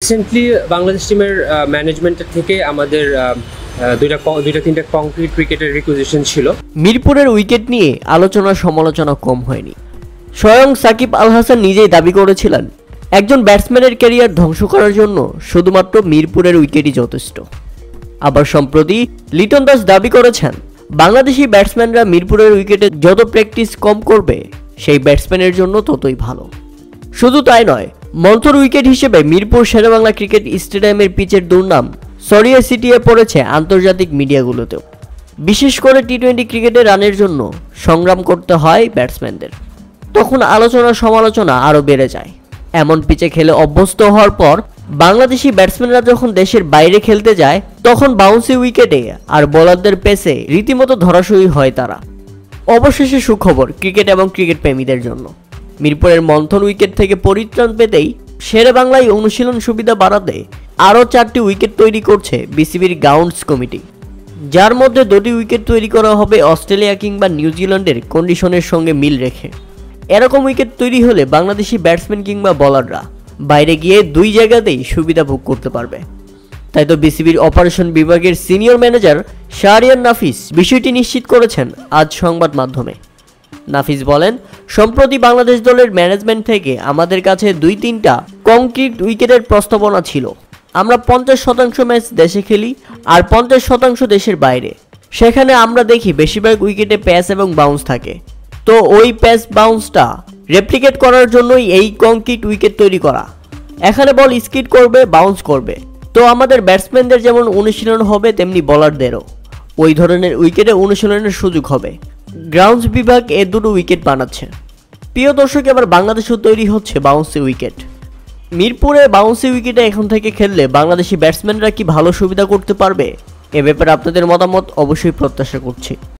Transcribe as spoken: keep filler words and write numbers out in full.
Recently Bangladesh টিমের ম্যানেজমেন্টের থেকে আমাদের দুইটা দুইটা তিনটা কংক্রিট উইকেটের রিকুইজিশন ছিল। মিরপুরের উইকেট নিয়ে আলোচনা সমালোচনা কম হয়নি। স্বয়ং সাকিব আল হাসান নিজেই দাবি করেছিলেন একজন ব্যাটসম্যানের ক্যারিয়ার ধ্বংস করার জন্য শুধুমাত্র মিরপুরের উইকেটই যথেষ্ট। আবার সম্প্রতি লিটন দাস দাবি করেছেন বাংলাদেশি ব্যাটসম্যানরা মিরপুরের উইকেটে যত প্র্যাকটিস কম করবে সেই ব্যাটসম্যানের জন্য ততই ভালো। শুধু তাই নয়, মন্থর উইকেট হিসেবে মিরপুর শেরেবাংলা ক্রিকেট স্টেডিয়ামের পিচের দুর্নাম ছড়িয়ে ছিটিয়ে পড়েছে আন্তর্জাতিক মিডিয়াগুলোতেও। বিশেষ করে টি টোয়েন্টি ক্রিকেটে রানের জন্য সংগ্রাম করতে হয় ব্যাটসম্যানদের, তখন আলোচনা সমালোচনা আরও বেড়ে যায়। এমন পিচে খেলে অভ্যস্ত হওয়ার পর বাংলাদেশি ব্যাটসম্যানরা যখন দেশের বাইরে খেলতে যায় তখন বাউন্সি উইকেটে আর বোলারদের পেসে রীতিমতো ধরাশয়ী হয় তারা। অবশেষে সুখবর ক্রিকেট এবং ক্রিকেট প্রেমীদের জন্য, মিরপুরের মন্থন উইকেট থেকে পরিত্রাণ পেতেই শেরেবাংলায় অনুশীলন সুবিধা বাড়াতে আরও চারটি উইকেট তৈরি করছে বিসিবির গ্রাউন্ডস কমিটি, যার মধ্যে দুটি উইকেট তৈরি করা হবে অস্ট্রেলিয়া কিংবা নিউজিল্যান্ডের কন্ডিশনের সঙ্গে মিল রেখে। এরকম উইকেট তৈরি হলে বাংলাদেশি ব্যাটসম্যান কিংবা বোলাররা বাইরে গিয়ে দুই জায়গাতেই সুবিধা ভোগ করতে পারবে। তাই তো বিসিবির অপারেশন বিভাগের সিনিয়র ম্যানেজার শাহরিয়ার নাফিস বিষয়টি নিশ্চিত করেছেন আজ সংবাদ মাধ্যমে। নাফিস বলেন, সম্প্রতি বাংলাদেশ দলের ম্যানেজমেন্ট থেকে আমাদের কাছে দুই তিনটা কংক্রিট উইকেটের প্রস্তাবনা ছিল। আমরা পঞ্চাশ শতাংশ ম্যাচ দেশে খেলি আর পঞ্চাশ শতাংশ দেশের বাইরে। সেখানে আমরা দেখি বেশিরভাগ উইকেটে প্যাস এবং বাউন্স থাকে, তো ওই প্যাস বাউন্সটা রেপ্লিকেট করার জন্যই এই কংক্রিট উইকেট তৈরি করা। এখানে বল স্কিড করবে, বাউন্স করবে, তো আমাদের ব্যাটসম্যানদের যেমন অনুশীলন হবে তেমনি বোলারদেরও ওই ধরনের উইকেটে অনুশীলনের সুযোগ হবে। গ্রাউন্ডস বিভাগ এ দুটো উইকেট বানাচ্ছে। প্রিয় দর্শক, এবার বাংলাদেশেও তৈরি হচ্ছে বাউন্সি উইকেট। মিরপুরে বাউন্সি উইকেটে এখন থেকে খেললে বাংলাদেশি ব্যাটসম্যানরা কি ভালো সুবিধা করতে পারবে? এ ব্যাপারে আপনাদের মতামত অবশ্যই প্রত্যাশা করছি।